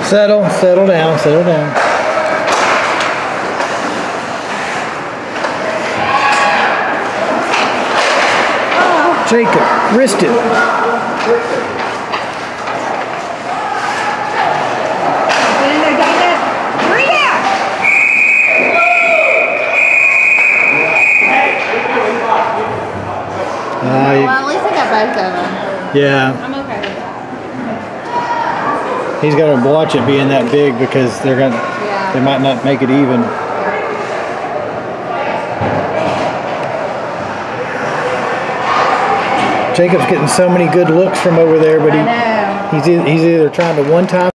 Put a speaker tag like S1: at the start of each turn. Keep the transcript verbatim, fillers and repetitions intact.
S1: Settle, settle down, settle down.
S2: Oh.
S1: Jacob, wrist it.
S2: Get in there, Jacob. Hurry up!
S1: Uh, you,
S2: Well, at least I got both of them.
S1: yeah.
S2: I'm okay with that.
S1: He's got to watch it being that big because they're gonna,
S2: Yeah.
S1: they might not make it even. Jacob's getting so many good looks from over there, but he,
S2: I know.
S1: he's, e- he's either trying to one time